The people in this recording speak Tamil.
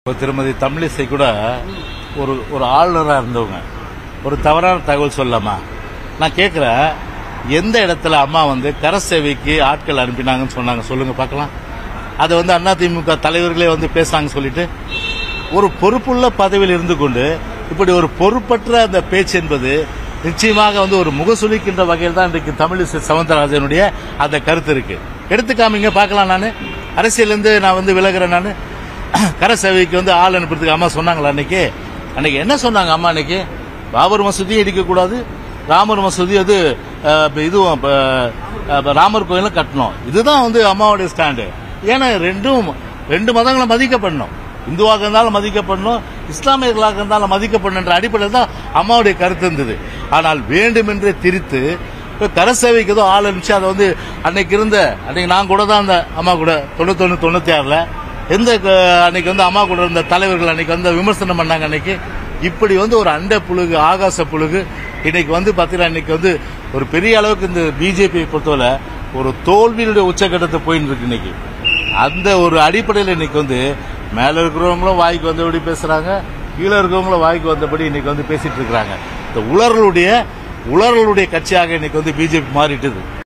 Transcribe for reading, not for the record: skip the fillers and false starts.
இப்போ திருமதி தமிழிசை கூட ஒரு ஆளுநராக இருந்தவங்க ஒரு தவறான தகவல் சொல்லலாமா? நான் கேட்குறேன், எந்த இடத்துல அம்மா கர சேவைக்கு ஆட்கள் அனுப்பினாங்கன்னு சொன்னாங்க சொல்லுங்க பார்க்கலாம். அதை அதிமுக தலைவர்களே பேசுறாங்க சொல்லிட்டு ஒரு பொறுப்புள்ள பதவியில் இருந்து கொண்டு இப்படி ஒரு பொறுப்பற்ற அந்த பேச்சு என்பது நிச்சயமாக ஒரு முகசுலிக்கின்ற வகையில் தான் இன்றைக்கு தமிழிசை சவுந்தரராஜனுடைய அந்த கருத்து இருக்கு. எடுத்துக்காமீங்க பார்க்கலாம். நான் அரசியலிருந்து நான் விலகிறேன். நான் கர சேவைக்கு ஆள் அனுப்புறதுக்கு அம்மா சொன்னாங்களா? அன்னைக்கு என்ன சொன்னாங்க அம்மா? அன்னைக்கு பாபர் மசூதியும் இடிக்கக்கூடாது, ராமர் மசூதி இதுவும் ராமர் கோயிலும் கட்டணும். இதுதான் அம்மாவுடைய ஸ்டாண்டு. ஏன்னா ரெண்டு மதங்களை மதிக்கப்படணும். இந்துவாக இருந்தாலும் மதிக்கப்படணும், இஸ்லாமியர்களாக இருந்தாலும் மதிக்கப்படணும் அடிப்படையில் தான் அம்மாவுடைய கருத்து இருந்தது. ஆனால் வேண்டுமென்றே திரித்து கர சேவைக்கு ஏதோ ஆள் அனுப்பிச்சு அதை அன்னைக்கு நான் கூட தான் அந்த அம்மா கூட 91 96ல அன்னைக்கு அம்மா கூட இருந்த தலைவர்கள் அன்னைக்கு விமர்சனம் பண்ணாங்க. அன்னைக்கு இப்படி ஒரு அண்ட புழுகு ஆகாச புழுகு இன்னைக்கு பாத்தீங்கன்னா இன்னைக்கு ஒரு பெரிய அளவுக்கு இந்த பிஜேபி பொறுத்தவரை ஒரு தோல்வியுடைய உச்சகட்டத்தை போயிட்டு இருக்கு. இன்னைக்கு அந்த ஒரு அடிப்படையில் இன்னைக்கு மேல இருக்கிறவங்களும் வாய்க்கு வந்தபடி பேசுறாங்க, கீழே இருக்கிறவங்களும் வாய்க்கு வந்தபடி இன்னைக்கு பேசிட்டு இருக்கிறாங்க. இந்த உலர்களுடைய கட்சியாக இன்னைக்கு பிஜேபி மாறிட்டுது.